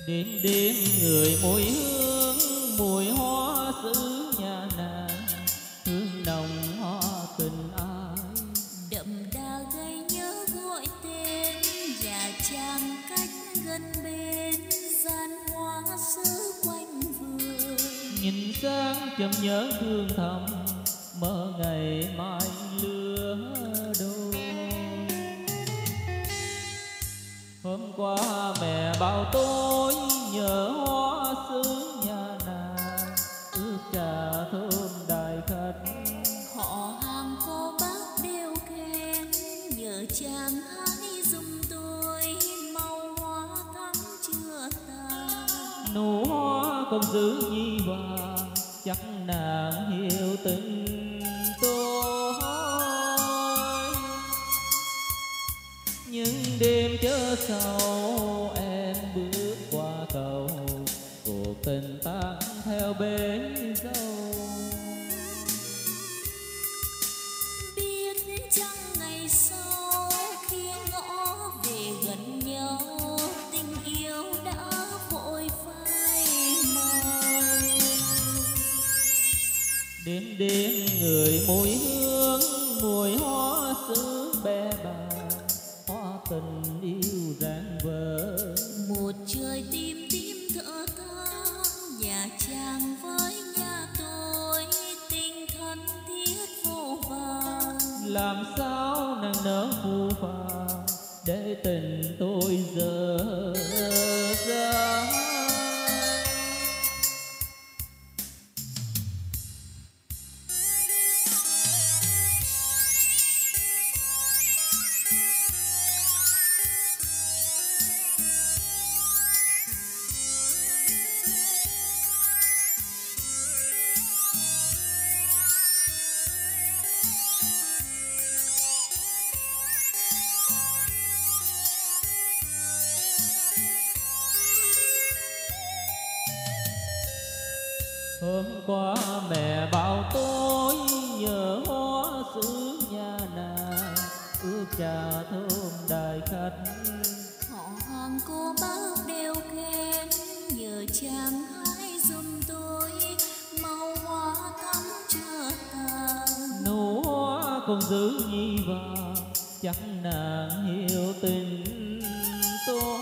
Đêm đêm người mùi hương, mùi hoa xứ nhà nàng, hương nồng hoa tình ai. Đậm đà gây nhớ gọi tên, nhà trang cách gần bên, gian hoa xứ quanh vườn. Nhìn sáng chợt nhớ thương thầm, mơ ngày mai lứa đôi. Hôm qua mẹ bảo tôi nhớ hoa xứ nhà nàng, ước trà thơm đại khách. Họ hàng cô bác đều khen, nhờ chàng hãy giùm tôi màu hoa thắm chưa tàn. Nụ hoa còn giữ nhi vàng, chắc nàng hiểu tình tôi. Nhưng đêm chớ sầu em bước qua cầu, cuộc tình tan theo bến dâu. Biết chăng ngày sau khi ngõ về gần nhau, tình yêu đã vội phai màu. Đêm đêm người mùi hương, mùi hoa xứ bé bàng, hoa tình yêu rạng vỡ. Một trời tim tím thở than, nhà chàng với nhà tôi tình thân thiết vô vàn. Làm sao nàng nỡ phù phàng để tình tôi dở dang. Hôm qua mẹ bảo tôi nhớ hoa xứ nhà nàng, ước trà thơm đại khách. Họ hàng cô bác đều khen, nhờ chàng hãy giùm tôi màu hoa thắm chưa tàn. Nụ hoa còn giữ nhi vàng, chắc nàng hiểu tình tôi.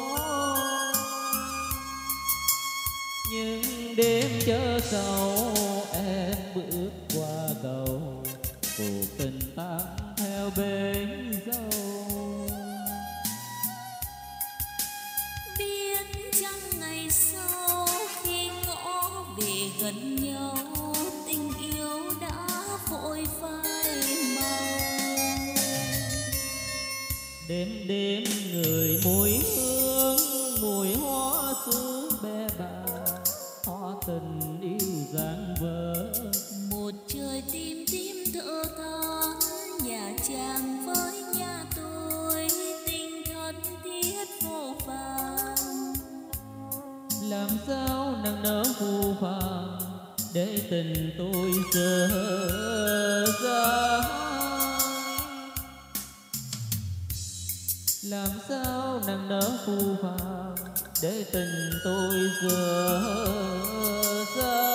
Nhưng đêm chớ sầu em bước qua cầu, cuộc tình tan theo bến dâu. Biết chăng ngày sau khi ngõ về gần nhau, tình yêu đã vội phai màu. Đêm đêm người mùi hương, mùi hoa xứ bé bàng, hoa tình yêu dang vỡ. Một trời tim tím thở than, nhà chàng với nhà tôi tình thân thiết vô vàn. Làm sao nàng nỡ phù phàng để tình tôi dở dang. Làm sao nàng nỡ phù phàng để tình tôi dở dang.